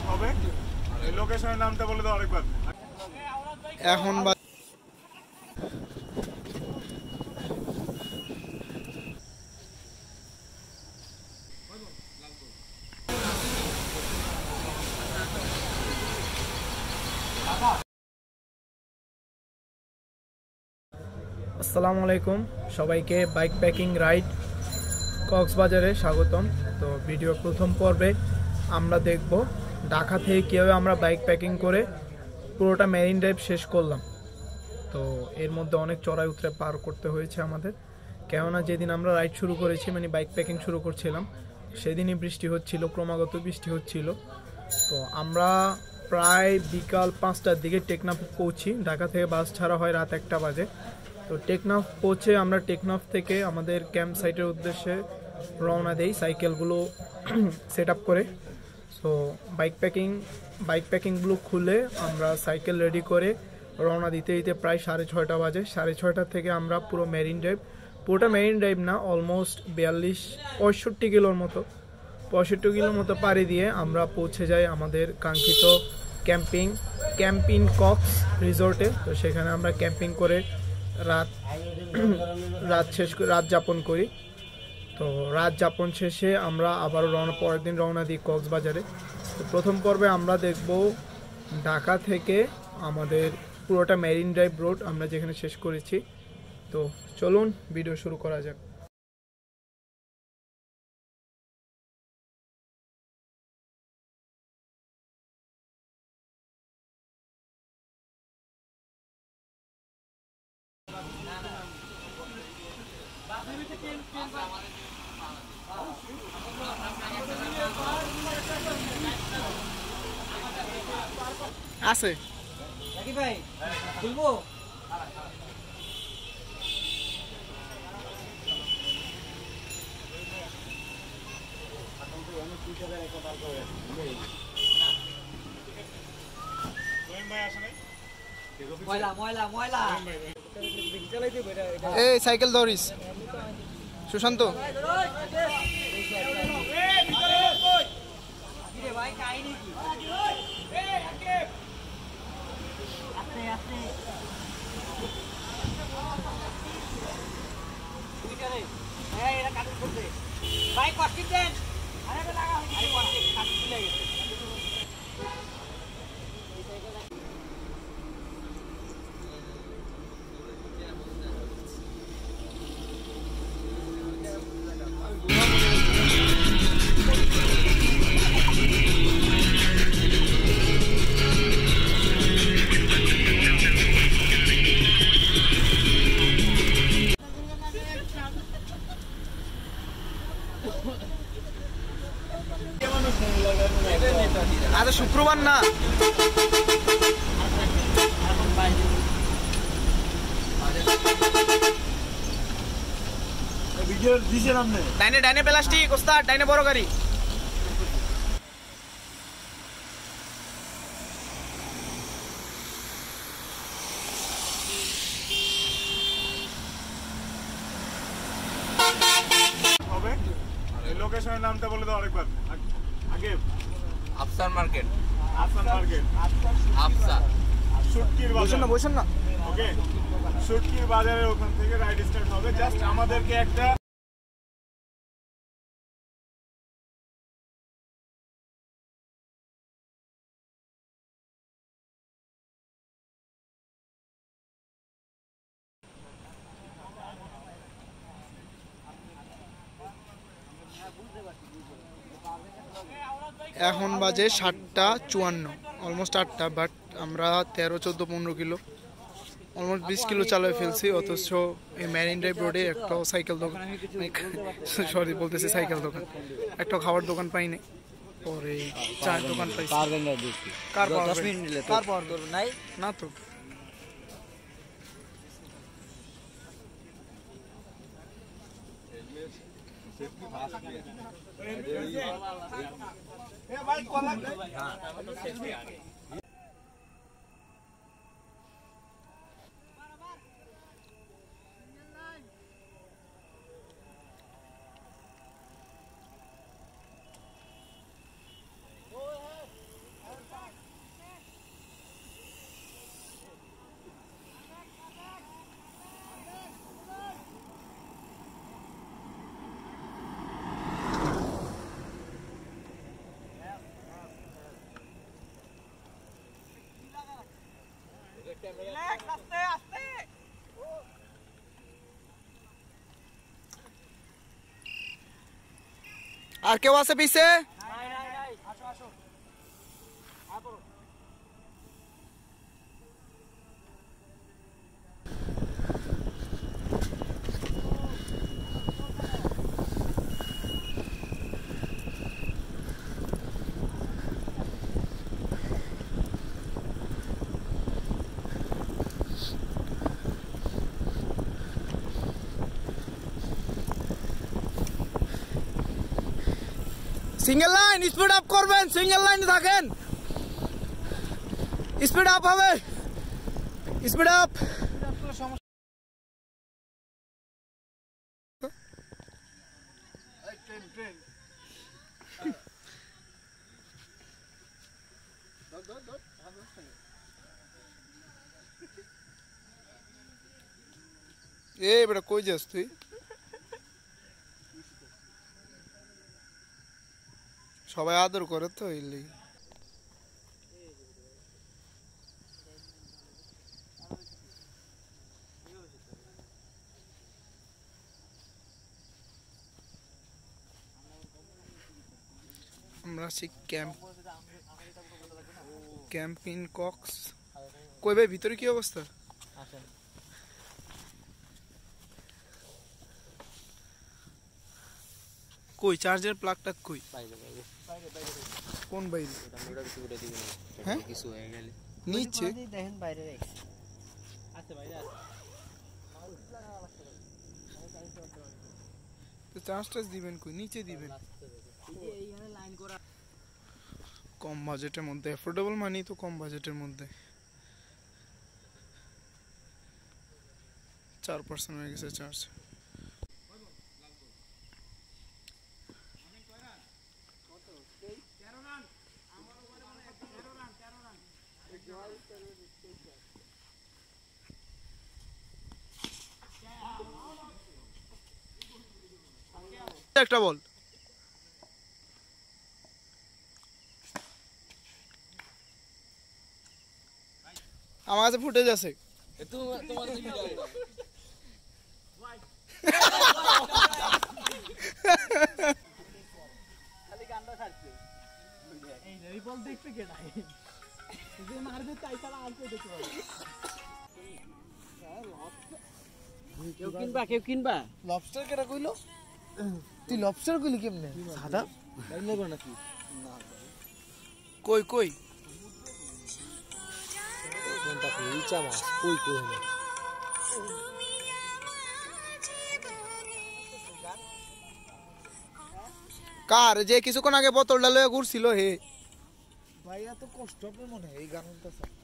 হবে এই লোকেশনের নামটা বলে দাও আরেকবার। এখন আসসালামু আলাইকুম সবাইকে বাইক প্যাকিং রাইড কক্সবাজারে স্বাগতম। তো ভিডিও প্রথম পর্বে আমরা দেখব ঢাকা থেকে কীভাবে আমরা বাইক প্যাকিং করে পুরোটা মেরিন ড্রাইভ শেষ করলাম। তো এর মধ্যে অনেক চড়াই উতরে পার করতে হয়েছে আমাদের, কেননা যেদিন আমরা রাইড শুরু করেছি মানে বাইক প্যাকিং শুরু করছিলাম সেদিনই বৃষ্টি হচ্ছিল, ক্রমাগত বৃষ্টি হচ্ছিল। তো আমরা প্রায় বিকাল 5টার দিকে টেকনাফ পৌঁছি। ঢাকা থেকে বাস ছাড়া হয় রাত 1টা বাজে। তো টেকনাফ পৌঁছে আমরা টেকনাফ থেকে আমাদের ক্যাম্প সাইটের উদ্দেশ্যে রওনা দেই সাইকেলগুলো সেট আপ করে। সো বাইক প্যাকিংগুলো খুলে আমরা সাইকেল রেডি করে রওনা দিতে দিতে প্রায় 6:30 বাজে। 6:30 থেকে আমরা পুরোটা মেরিন ড্রাইভ না, অলমোস্ট 65 কিলোর মতো পাড়ি দিয়ে আমরা পৌঁছে যাই আমাদের কাঙ্ক্ষিত ক্যাম্পিং কক্স রিসোর্টে। তো সেখানে আমরা ক্যাম্পিং করে রাত যাপন করি। তো রাত যাপন শেষে আমরা আবারও পরের দিন রওনা দিই কক্সবাজারে। তো প্রথম পর্বে আমরা দেখব ঢাকা থেকে আমাদের পুরোটা মেরিন ড্রাইভ রোড আমরা যেখানে শেষ করেছি। তো চলুন ভিডিও শুরু করা যাক। আছে নাকি ভাই খুলবো? এই সাইকেল ধরিস সুশান্ত। আজ শুক্রবার না, ডাইনে প্লাস্টিক ওস্তাদ, ডাইনে বড় গাড়ি। হবে এই লোকেশনের নামটা বলে দাও আরেকবার। আগে আফসার মার্কেট, শুটকির বাজার বসেন না। ওকে, শুটকির বাজারের ওখান থেকে রাইড স্টার্ট হবে। জাস্ট আমাদেরকে একটা এখন বাজে 7:54, অলমোস্ট 8টা, বাট আমরা 13-14-15 কিলো অলমোস্ট 20 কিলো চালিয়ে ফেলছি। অথচ এই মেরিন ড্রাইভ রোডে একটা সাইকেল দোকান একটা খাবার দোকান পাইনি। পরে চায়ের দোকান পাইছি। না তো আর কেউ আছে পিছে? সিঙ্গেল লাইন স্পিড আপ করবেন, সিঙ্গেল লাইনে থাকেন, স্পিড আপ হবে, স্পিড আপ। এ বেটা কই যাস তুই? সবাই আদর করে তো এই লেগে। আমরা আছি ক্যাম্প ইন কক্স। কই ভাই ভিতরে কি অবস্থা? কই চার্জের প্লাগটা কই? কোন বাইরে? হ্যাঁ কিছু হয়ে গেল নিচে দেখেন বাইরে রেখে আছে বাইরে আছে। তো চার্জটা দিবেন কই? নিচে দিবেন। এইখানে লাইন করা কম বাজেটের মধ্যে, অ্যাফোর্ডেবল মানি তো কম বাজেটের মধ্যে। 4% হয়ে গেছে চার্জ। একটা বল। আমার কাছে ফুটেজ আছে। কেউ কিনবা লবস্টার কেটা কইলো? তুই লবস্টার কইলি কেমনে? সাদা নাকি কই কই কার যে কিছুক্ষণ আগে বোতলটা লয়ে ঘুরছিল হে? ভাই এত কষ্ট আপনার মনে হয় এই গানটা?